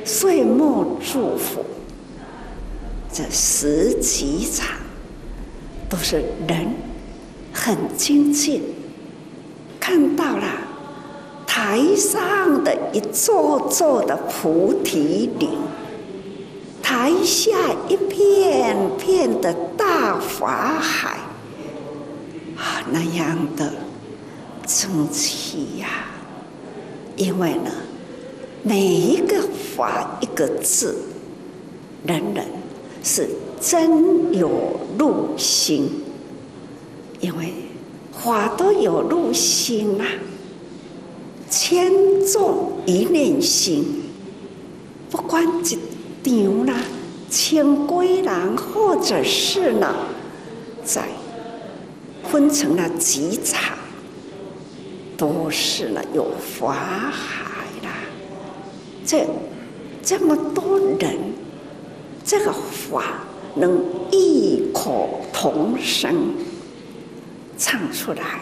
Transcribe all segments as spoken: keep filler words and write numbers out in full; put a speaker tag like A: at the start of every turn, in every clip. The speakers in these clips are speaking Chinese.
A: 岁末祝福，这十几场都是人很精进，看到了台上的一座座的菩提林，台下一片片的大法海啊，那样的整齐呀、啊！因为呢，每一个法一个字，人人是真有入心，因为法都有入心啊。千众一念心，不管一场啦，千归人，或者是呢，在分成了几场，都是呢有法海啦。这这么多人，这个法能异口同声唱出来，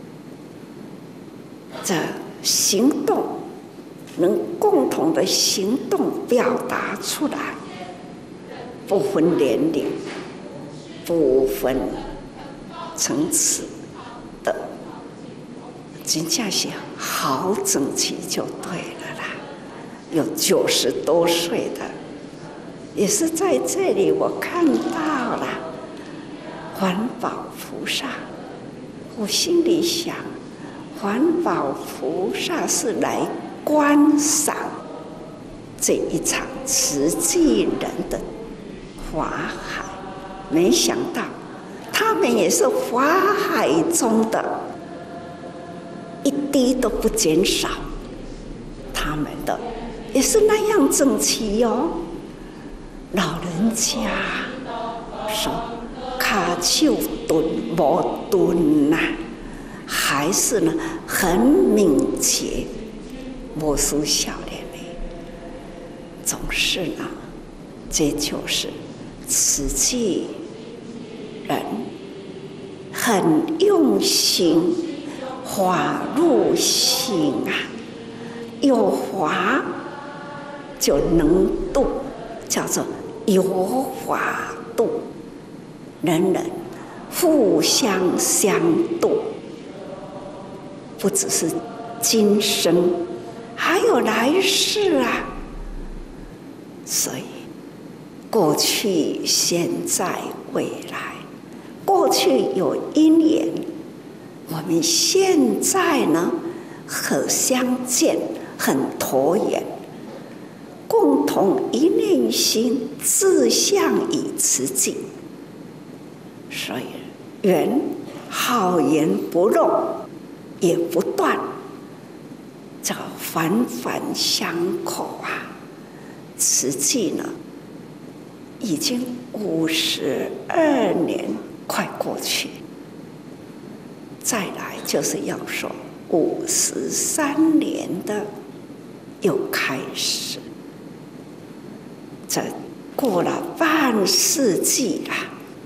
A: 这行动能共同的行动表达出来，不分年龄，不分层次的，真正是好整齐就对了啦。有九十多岁的，也是在这里我看到了环保菩萨，我心里想，环保菩萨是来观赏这一场慈济人的法海，没想到他们也是法海中的一滴都不减少，他们的也是那样整齐哦。老人家说卡手顿无顿呐，还是呢很敏捷，无输笑脸的，总是呢，这就是慈济人很用心，法入心啊，有法就能度，叫做有法度，人人互相相度，不只是今生，还有来世啊。所以过去、现在、未来，过去有因缘，我们现在呢很相见，很投缘，共同一念心，志向以慈济。所以缘好言不漏，也不断，这个环环相扣啊。慈济呢，已经五十二年快过去，再来就是要说五十三年的又开始，这过了半世纪啦，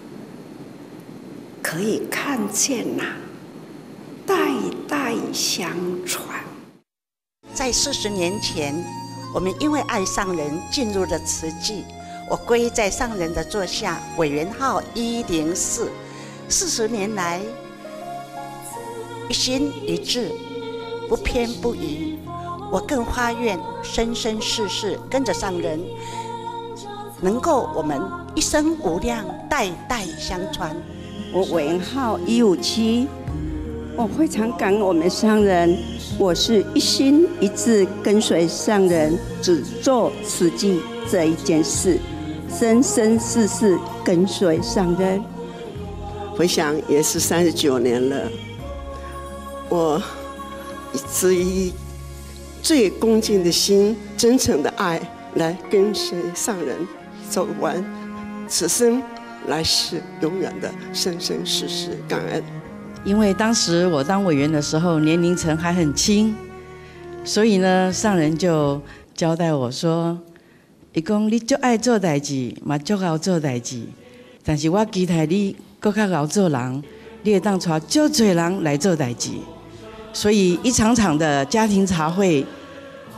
A: 可以看见呐、啊，代代相传。
B: 在四十年前，我们因为爱上人进入了慈济，我归在上人的座下，委员号一零四。四十年来，一心一志，不偏不倚。我更发愿生生世世跟着上人，能够我们一生无量，代代相传。
C: 我委员号一五七，我非常感恩我们上人，我是一心一志跟随上人，只做慈济这一件事，生生世世跟随上人。
D: 回想也是三十九年了，我只以最恭敬的心、真诚的爱来跟随上人，走完此生来世永远的生生世世感恩。
E: 因为当时我当委员的时候年龄层还很轻，所以呢上人就交代我说，他说你很爱做代志，也很好做代志，但是我期待你更较好做人，你会当带很多人来做代志。所以一场场的家庭茶会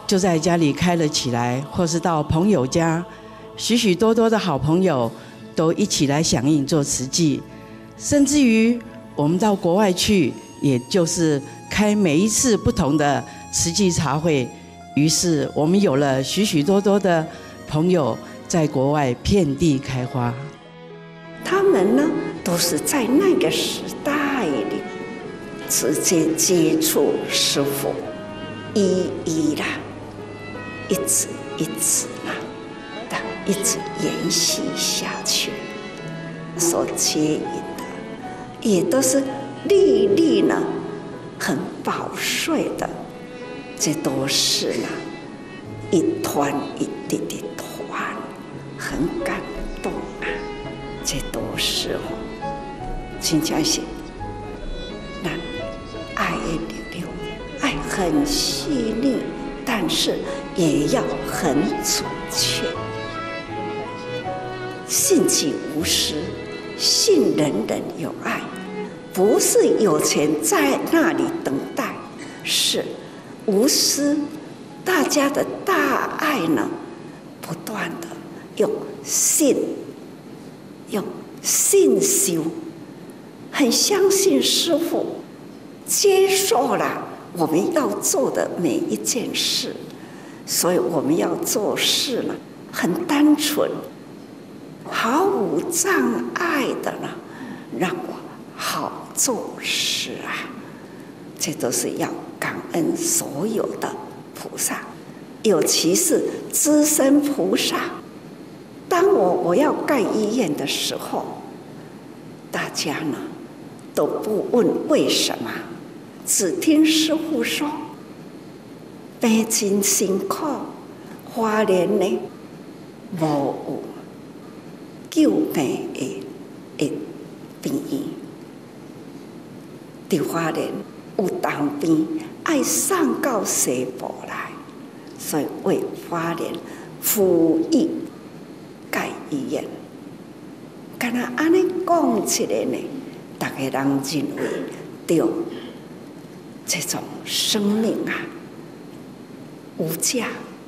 E: 就在家里开了起来，或是到朋友家，许许多多的好朋友都一起来响应做慈济，甚至于我们到国外去，也就是开每一次不同的慈济茶会，于是我们有了许许多多的朋友在国外遍地开花。
A: 他们呢，都是在那个时代里直接接触师父，一一啦，一直一直啦，的一直延续下去，所接引的也都是粒粒呢，很宝贵的，这都是呢一团一滴的团，很感动啊！这都是哦，真正是咱爱的力量，爱很细腻，但是也要很准确。信己无私，信人人有爱，不是有钱在那里等待，是无私。大家的大爱呢，不断的用信，用信修，很相信师父，接受了我们要做的每一件事，所以我们要做事呢，很单纯，毫无障碍的呢，让我好做事啊！这都是要感恩所有的菩萨，尤其是资深菩萨。当我我要盖医院的时候，大家呢都不问为什么，只听师父说，病真辛苦，花莲呢无有救病的的病院，伫花莲有当病爱送到西部来，所以为花莲呼吁盖医院。敢若安尼讲起来呢，大家人认为对这种生命啊无价，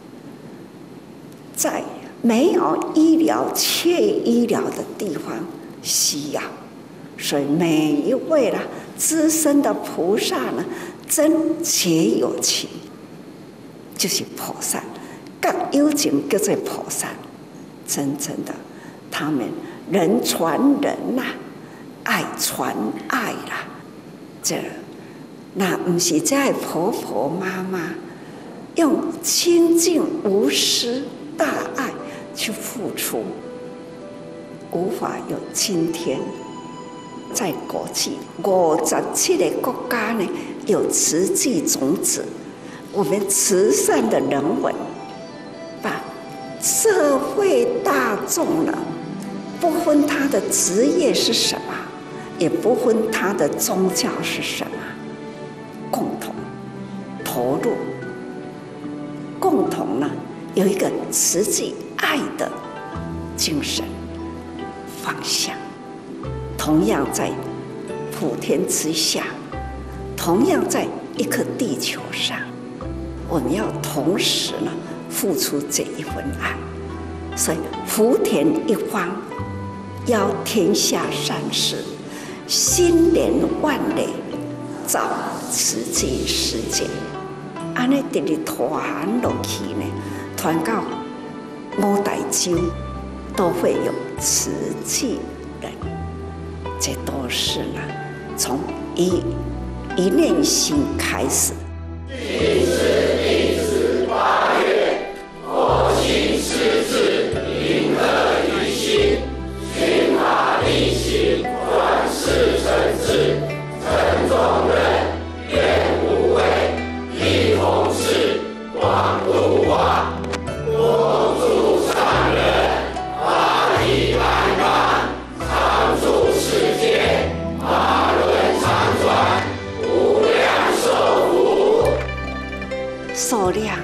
A: 在没有医疗、缺医疗的地方需要，所以每一位啦资深的菩萨呢，真且有情，就是菩萨，各有情叫做菩萨。真正的，他们人传人呐、啊，爱传爱啦。这那不是在婆婆妈妈用清净无私大爱去付出，无法有今天。在国际五十七个国家呢，有慈济种子，我们慈善的人文，把社会大众呢，不分他的职业是什么，也不分他的宗教是什么，共同投入，共同呢有一个慈济爱的精神方向。同样在普天之下，同样在一颗地球上，我们要同时呢付出这一份爱。所以福田一方，邀天下善事，心连万类，造慈济世界。安尼直直传落去呢，传到五大洲都会有慈济人。这都是呢，从一一念心开始。
F: 今时第十八月，佛心施治，迎乐于心，寻法力行，转世成智，成众人，愿无畏，一同事，广度化，多助善人，法体安康，常住世界，法轮常转，无量寿福。
A: 数量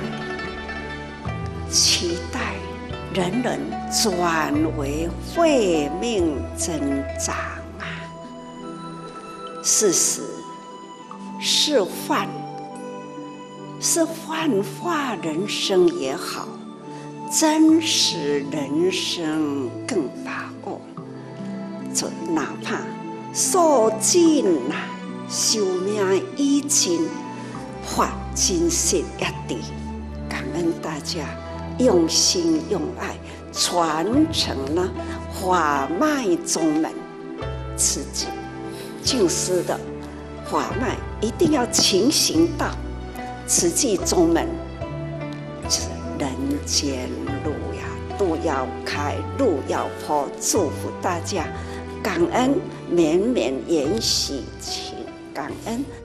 A: 期待人人转为慧命增长啊！事实示范是幻化人生也好，真实人生更把握。就哪怕受尽呐，寿命已尽，法真实也在。感恩大家用心用爱传承了法脉宗门慈济净师的法脉，一定要勤行道。慈济宗门是人间路呀，路要开，路要破。祝福大家，感恩绵绵延续，请感恩。